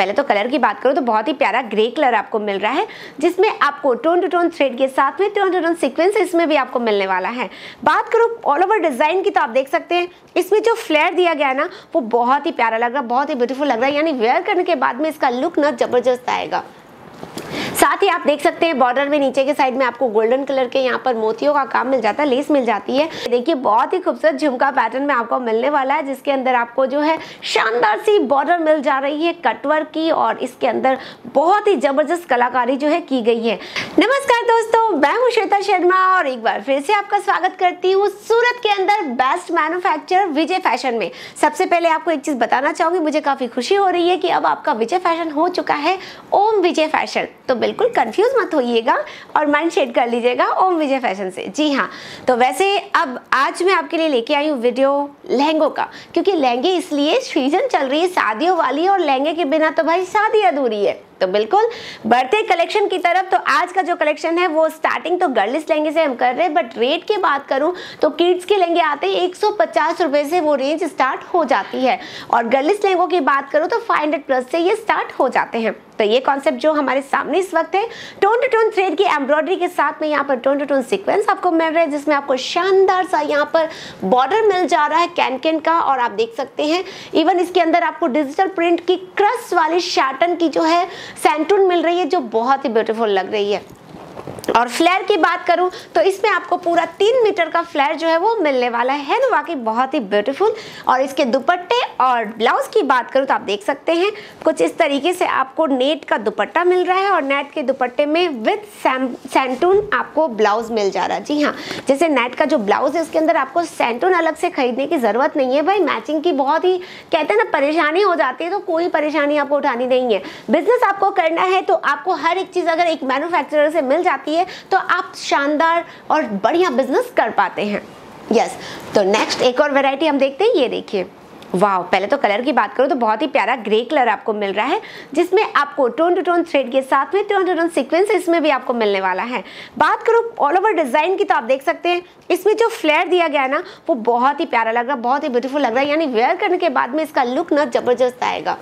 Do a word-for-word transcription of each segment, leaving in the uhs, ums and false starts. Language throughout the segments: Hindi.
पहले तो कलर की बात करूँ तो बहुत ही प्यारा ग्रे कलर आपको मिल रहा है, जिसमें आपको टोन टू टोन थ्रेड के साथ में टोन टू टोन सीक्वेंस इसमें भी आपको मिलने वाला है। बात करूँ ऑल ओवर डिजाइन की तो आप देख सकते हैं इसमें जो फ्लेयर दिया गया है ना वो बहुत ही प्यारा लग रहा है, बहुत ही ब्यूटीफुल लग रहा है, यानी वेयर करने के बाद में इसका लुक ना जबरदस्त आएगा। साथ ही आप देख सकते हैं बॉर्डर में नीचे के साइड में आपको गोल्डन कलर के यहाँ पर मोतियों का काम मिल जाता है, लेस मिल जाती है। देखिए बहुत ही खूबसूरत झुमका पैटर्न में आपको मिलने वाला है, जिसके अंदर आपको जो है शानदार सी बॉर्डर मिल जा रही है कटवर्क की, और इसके अंदर बहुत ही जबरदस्त कलाकारी जो है की गई है। नमस्कार दोस्तों, मैं हूँ श्वेता शर्मा और एक बार फिर से आपका स्वागत करती हूँ सूरत के अंदर बेस्ट मैन्युफैक्चरर विजय फैशन में। सबसे पहले आपको एक चीज बताना चाहूंगी, मुझे काफी खुशी हो रही है कि अब आपका विजय फैशन हो चुका है ओम विजय फैशन। तो बिल्कुल कंफ्यूज मत होइएगा और माइंड शेड कर लीजिएगा ओम विजय फैशन से। जी हाँ, तो वैसे अब आज मैं आपके लिए लेके आई हूँ वीडियो लहंगों का, क्योंकि लहंगे इसलिए सीजन चल रही है शादियों वाली, और लहंगे के बिना तो भाई शादी अधूरी है। तो बिल्कुल बढ़ते कलेक्शन की तरफ। तो आज का जो कलेक्शन है वो स्टार्टिंग तो गर्लिश लहंगे से हम कर रहे हैं, बट रेट की बात करूं तो किड्स के लहंगे आते हैं एक सौ पचास रुपए से वो रेंज स्टार्ट हो जाती है, और गर्लिश लहंगों की बात करूं तो पाँच सौ प्लस से ये स्टार्ट हो जाते हैं। तो ये कॉन्सेप्ट जो हमारे सामने इस वक्त है, टोन टू टोन थ्रेड की एम्ब्रॉयडरी के साथ में यहाँ पर टोन टू टोन सीक्वेंस आपको मिल रहा है, जिसमें आपको शानदार सा यहाँ पर बॉर्डर मिल जा रहा है कैन कैन का, और आप देख सकते हैं इवन इसके अंदर आपको डिजिटल प्रिंट की क्रश वाली शाटन की जो है सैंटून मिल रही है, जो बहुत ही ब्यूटीफुल लग रही है। और फ्लेयर की बात करूं तो इसमें आपको पूरा तीन मीटर का फ्लेयर जो है वो मिलने वाला है ना, वाकई बहुत ही ब्यूटीफुल। और इसके दुपट्टे और ब्लाउज की बात करूं तो आप देख सकते हैं कुछ इस तरीके से आपको नेट का दुपट्टा मिल रहा है, और नेट के दुपट्टे में विद सैंटून आपको ब्लाउज मिल जा रहा है। जी हाँ, जैसे नेट का जो ब्लाउज है उसके अंदर आपको सैंटून अलग से खरीदने की जरूरत नहीं है भाई, मैचिंग की बहुत ही कहते हैं ना परेशानी हो जाती है, तो कोई परेशानी आपको उठानी नहीं है। बिजनेस आपको करना है तो आपको हर एक चीज अगर एक मैन्युफैक्चरर से मिल जाती है तो आप शानदार और बढ़िया बिजनेस कर पाते हैं। यस, तो नेक्स्ट एक और वैरायटी हम देखते हैं। ये देखिए, वाह, पहले तो कलर की बात करूं तो बहुत ही प्यारा ग्रे कलर आपको मिल रहा है, जिसमें आपको टोन टू टोन थ्रेड के साथ में टोन टू टोन सीक्वेंस इसमें भी आपको मिलने वाला है। बात करूं ऑल ओवर डिजाइन की तो आप देख सकते हैं इसमें जो फ्लेयर दिया गया है ना वो बहुत ही प्यारा लग रहा है, बहुत ही ब्यूटीफुल लग रहा है, यानी वेयर करने के बाद में इसका लुक ना जबरदस्त आएगा।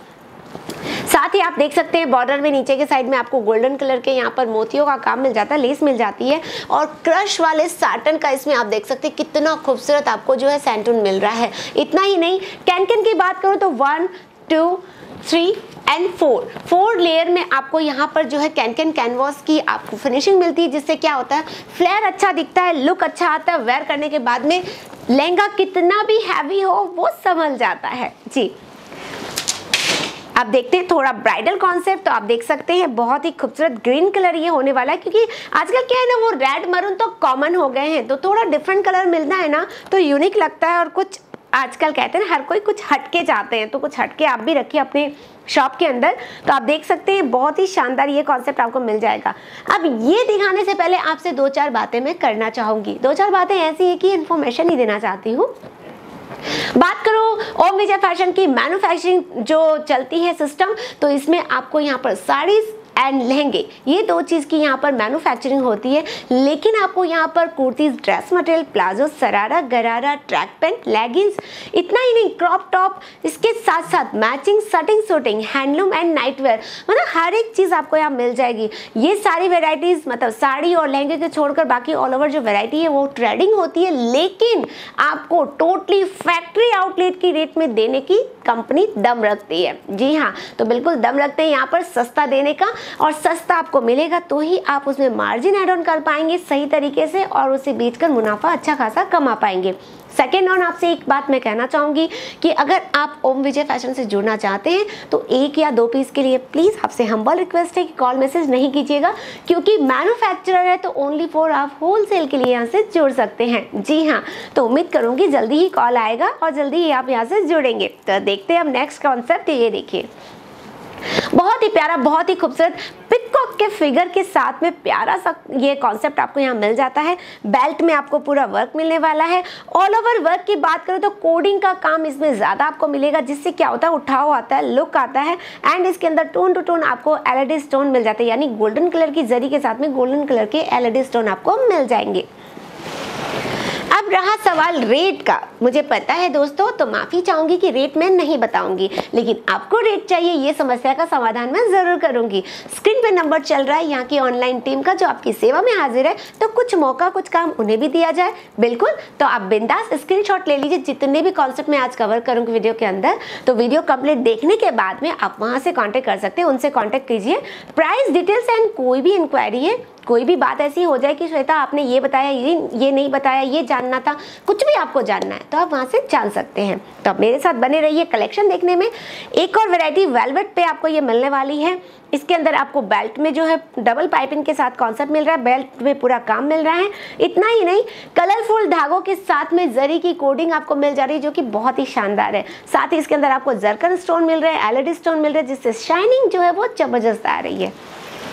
साथ ही आप देख सकते हैं बॉर्डर में नीचे के साइड में आपको गोल्डन कलर के यहाँ पर मोतियों का काम मिल जाता है, लेस मिल जाती है, और क्रश वाले साटन का इसमें आप देख सकते हैं कितना खूबसूरत आपको जो है सैंटून मिल रहा है। इतना ही नहीं, कैन कैन की बात करूँ तो one two three and four four layer में आपको यहाँ पर जो है कैन कैन कैनवास की आपको फिनिशिंग मिलती है, जिससे क्या होता है फ्लेयर अच्छा दिखता है, लुक अच्छा आता है, वेयर करने के बाद में लहंगा कितना भी हैवी हो वो संभल जाता है। जी, आप देखते हैं थोड़ा ब्राइडल कॉन्सेप्ट, तो आप देख सकते हैं बहुत ही खूबसूरत ग्रीन कलर ये होने वाला है, क्योंकि आजकल क्या है ना वो रेड मरून तो कॉमन हो गए हैं, तो थोड़ा डिफरेंट कलर मिलना है ना तो यूनिक लगता है, और कुछ आजकल कहते हैं ना हर कोई कुछ हटके चाहते हैं, तो कुछ हटके आप भी रखिए अपने शॉप के अंदर। तो आप देख सकते हैं बहुत ही शानदार ये कॉन्सेप्ट आपको मिल जाएगा। अब ये दिखाने से पहले आपसे दो चार बातें मैं करना चाहूंगी। दो चार बातें ऐसी है कि इन्फॉर्मेशन ही देना चाहती हूँ। बात करो ओम विजय फैशन की मैन्युफैक्चरिंग जो चलती है सिस्टम, तो इसमें आपको यहाँ पर साड़ीज एंड लहंगे ये दो चीज़ की यहाँ पर मैन्युफैक्चरिंग होती है, लेकिन आपको यहाँ पर kurtis, dress material, palazzo, sharara, gharara, track pant, leggings, इतना ही नहीं क्रॉप टॉप, इसके साथ साथ matching shirting suiting, handloom and nightwear, मतलब हर एक चीज़ आपको यहाँ मिल जाएगी। ये सारी वेराइटीज़ मतलब साड़ी और लहंगे के छोड़कर बाकी ऑल ओवर जो वेराइटी है वो ट्रेडिंग होती है, लेकिन आपको टोटली फैक्ट्री आउटलेट की रेट में देने की कंपनी दम रखती है। जी हाँ, तो बिल्कुल दम रखते हैं यहाँ पर सस्ता देने का, और सस्ता आपको मिलेगा तो ही आप उसमें मार्जिन ऐड ऑन कर पाएंगे सही तरीके से, और उसे बेचकर मुनाफा अच्छा खासा कमा पाएंगे। सेकेंड ऑन आपसे एक बात मैं कहना चाहूंगी कि अगर आप ओम विजय फैशन से जुड़ना चाहते हैं तो एक या दो पीस के लिए प्लीज आपसे हम्बल रिक्वेस्ट है कि कॉल मैसेज नहीं कीजिएगा, क्योंकि मैन्युफैक्चरर है तो ओनली फॉर आप होलसेल के लिए यहाँ से जुड़ सकते हैं। जी हाँ, तो उम्मीद करूंगी जल्दी ही कॉल आएगा और जल्दी ही आप यहाँ से जुड़ेंगे। तो देखते हैं अब नेक्स्ट कॉन्सेप्ट। ये देखिए, बहुत ही प्यारा, बहुत ही खूबसूरत पिकॉक के फिगर के साथ में प्यारा सा ये कॉन्सेप्ट आपको यहाँ मिल जाता है। बेल्ट में आपको पूरा वर्क मिलने वाला है। ऑल ओवर वर्क की बात करूँ तो कोडिंग का काम इसमें ज़्यादा आपको मिलेगा, जिससे क्या होता है उठाव आता है, लुक आता है, एंड इसके अंदर टोन टू टोन आपको एलईडी स्टोन मिल जाते हैं, यानी गोल्डन कलर की जरी के साथ में गोल्डन कलर के एलईडी स्टोन आपको मिल जाएंगे। अब रहा सवाल रेट का, मुझे पता है दोस्तों, तो माफ़ी चाहूँगी कि रेट मैं नहीं बताऊँगी, लेकिन आपको रेट चाहिए ये समस्या का समाधान मैं ज़रूर करूँगी। स्क्रीन पे नंबर चल रहा है यहाँ की ऑनलाइन टीम का जो आपकी सेवा में हाजिर है, तो कुछ मौका कुछ काम उन्हें भी दिया जाए। बिल्कुल, तो आप बिंदास स्क्रीनशॉट ले लीजिए जितने भी कॉन्सेप्ट मैं आज कवर करूँगी वीडियो के अंदर। तो वीडियो कंप्लीट देखने के बाद में आप वहाँ से कॉन्टेक्ट कर सकते हैं, उनसे कॉन्टेक्ट कीजिए। प्राइस डिटेल्स एंड कोई भी इंक्वायरी है, कोई भी बात ऐसी हो जाए कि श्वेता आपने ये बताया, ये ये नहीं बताया, ये जानना था, कुछ भी आपको जानना है तो आप वहाँ से जान सकते हैं। तो आप मेरे साथ बने रहिए कलेक्शन देखने में। एक और वैरायटी वेलवेट पे आपको ये मिलने वाली है। इसके अंदर आपको बेल्ट में जो है डबल पाइपिंग के साथ कॉन्सेप्ट मिल रहा है, बेल्ट में पूरा काम मिल रहा है। इतना ही नहीं, कलरफुल धागों के साथ में जरी की कोडिंग आपको मिल जा रही है जो कि बहुत ही शानदार है। साथ ही इसके अंदर आपको जरकन स्टोन मिल रहे हैं, एलईडी स्टोन मिल रहे हैं, जिससे शाइनिंग जो है वो जबरदस्त आ रही है।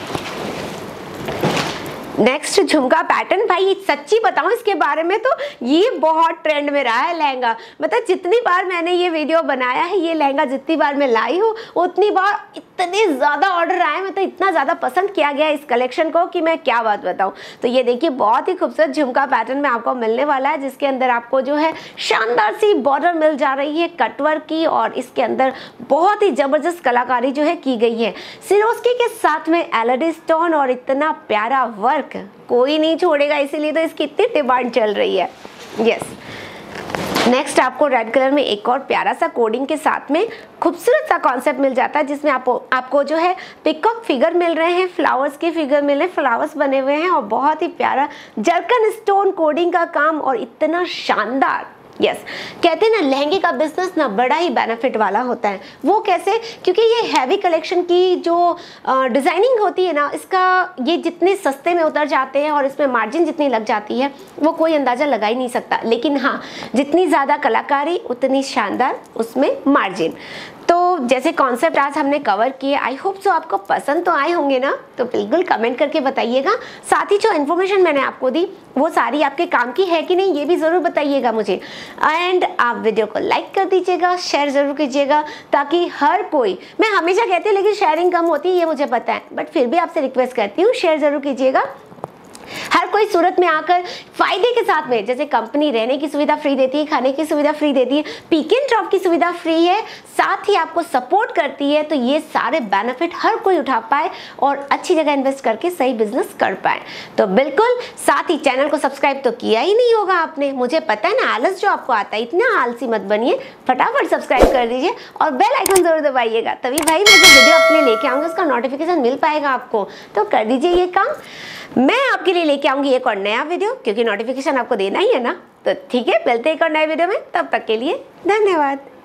नेक्स्ट झुमका पैटर्न, भाई सच्ची बताऊं इसके बारे में तो ये बहुत ट्रेंड में रहा है लहंगा। मतलब जितनी बार मैंने ये वीडियो बनाया है, ये लहंगा जितनी बार मैं लाई हूँ उतनी बार इतने ज़्यादा ऑर्डर आए, मतलब इतना ज़्यादा पसंद किया गया इस कलेक्शन को कि मैं क्या बात बताऊं। तो ये देखिए बहुत ही खूबसूरत झुमका पैटर्न में आपको मिलने वाला है, जिसके अंदर आपको जो है शानदार सी बॉर्डर मिल जा रही है कटवर्क की, और इसके अंदर बहुत ही ज़बरदस्त कलाकारी जो है की गई है। सिरोस्की के साथ में एलईडी स्टोन और इतना प्यारा वर्क कोई नहीं छोड़ेगा, इसीलिए तो इसकी इतनी डिमांड चल रही है। यस, नेक्स्ट आपको रेड कलर में एक और प्यारा सा कोडिंग के साथ में खूबसूरत सा कॉन्सेप्ट मिल जाता है, जिसमें आपको आपको जो है पिकॉक फिगर मिल रहे हैं, फ्लावर्स के फिगर मिल रहे हैं, फ्लावर्स बने हुए हैं और बहुत ही प्यारा जरकन स्टोन कोडिंग का काम और इतना शानदार। Yes yes. कहते हैं ना लहंगे का बिजनेस ना बड़ा ही बेनिफिट वाला होता है। वो कैसे? क्योंकि ये हैवी कलेक्शन की जो डिज़ाइनिंग होती है ना, इसका ये जितने सस्ते में उतर जाते हैं और इसमें मार्जिन जितनी लग जाती है वो कोई अंदाज़ा लगा ही नहीं सकता। लेकिन हाँ, जितनी ज़्यादा कलाकारी उतनी शानदार उसमें मार्जिन। तो जैसे कॉन्सेप्ट आज हमने कवर किए, आई होप सो आपको पसंद तो आए होंगे ना, तो बिल्कुल कमेंट करके बताइएगा। साथ ही जो इन्फॉर्मेशन मैंने आपको दी वो सारी आपके काम की है कि नहीं ये भी ज़रूर बताइएगा मुझे। एंड आप वीडियो को लाइक कर दीजिएगा, शेयर ज़रूर कीजिएगा, ताकि हर कोई, मैं हमेशा कहती हूँ लेकिन शेयरिंग कम होती है ये मुझे पता है, बट फिर भी आपसे रिक्वेस्ट करती हूँ शेयर ज़रूर कीजिएगा। हर कोई सूरत में आकर फायदे के साथ में, जैसे कंपनी रहने की सुविधा फ्री देती है, खाने की सुविधा फ्री देती है, पिक एंड ड्रॉप की सुविधा फ्री है, साथ ही आपको सपोर्ट करती है, तो ये सारे बेनिफिट हर कोई उठा पाए और अच्छी जगह इन्वेस्ट करके सही बिजनेस कर पाए। तो बिल्कुल, साथ ही चैनल को सब्सक्राइब तो किया ही नहीं होगा आपने, मुझे पता है ना, आलस जो आपको आता है, इतना आलसी मत बनिए, फटाफट सब्सक्राइब कर दीजिए और बेल आइकन जरूर दबाइएगा, तभी भाई मैं जो वीडियो अपने लेके आऊँगा उसका नोटिफिकेशन मिल पाएगा आपको। तो कर दीजिए ये काम, मैं आपके लिए लेके आऊंगी एक और नया वीडियो, क्योंकि नोटिफिकेशन आपको देना ही है ना। तो ठीक है, मिलते हैं एक और नए वीडियो में, तब तक के लिए धन्यवाद।